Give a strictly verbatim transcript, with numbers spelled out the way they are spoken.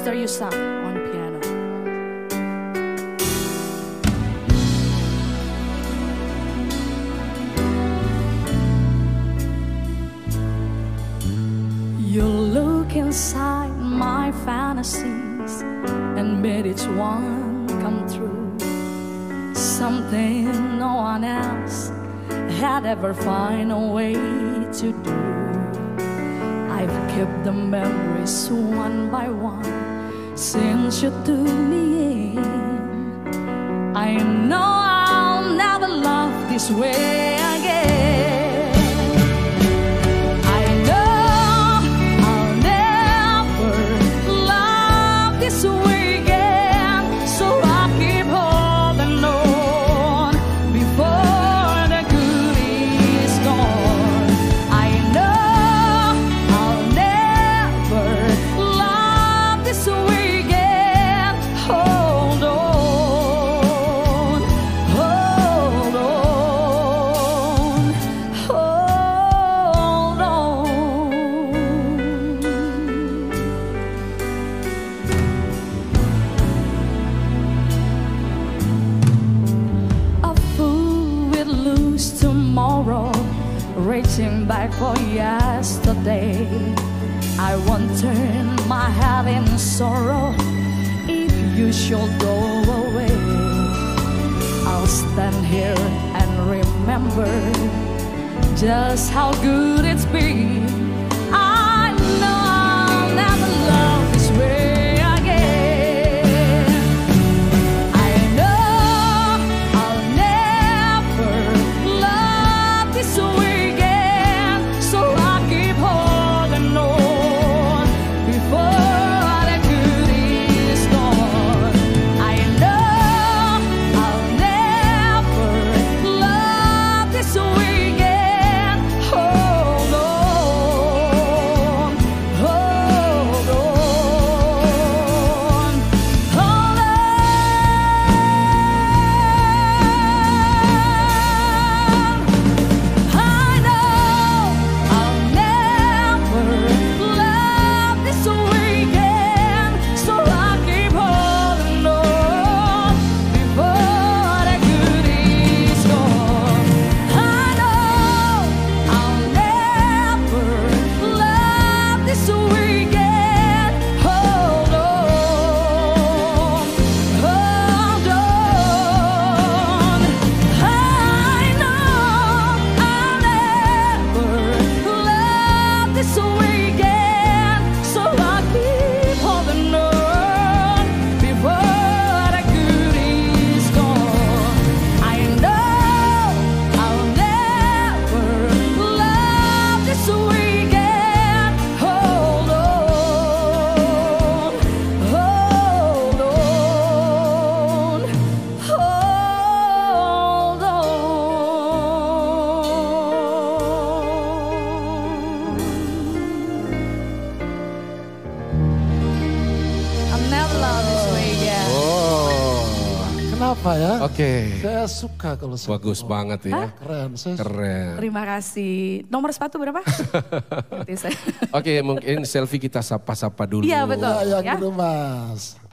Mister Yusak on piano. You look inside my fantasies and made each one come true. Something no one else had ever find a way to do. I've kept the memories one by one since you took me in. I know I'll never love this way again. I know I'll never love this way again, so I keep holding on before the good is gone. I know I'll never love this way again. Hold on, hold on, hold on. A fool will lose tomorrow, reaching back for yesterday. I won't turn my head in sorrow if you should go away. I'll stand here and remember just how good it's been. I know I'll never love this way again. I know I'll never love this way again, so I keep holding on before the good is gone. I know I'll never love this way again. Hold on, hold on, hold on. I know I'll never love this way again, so I keep holding on before the good is gone. I know I'll never love this way again. Hold on, hold on. I know I'll never love this way again, so I keep holding on before the good is gone. I know I'll never love this way again. Hold on, hold on, hold on. I'll never love this way again. Oh, Kenapa ya? oke. Saya suka kalau sama Bagus orang. banget ya. Keren. Saya Keren. Terima kasih. Nomor sepatu berapa? Nanti saya. Oke, mungkin selfie kita sapa-sapa dulu. Iya, betul. Ya, yang Ya. itu mas.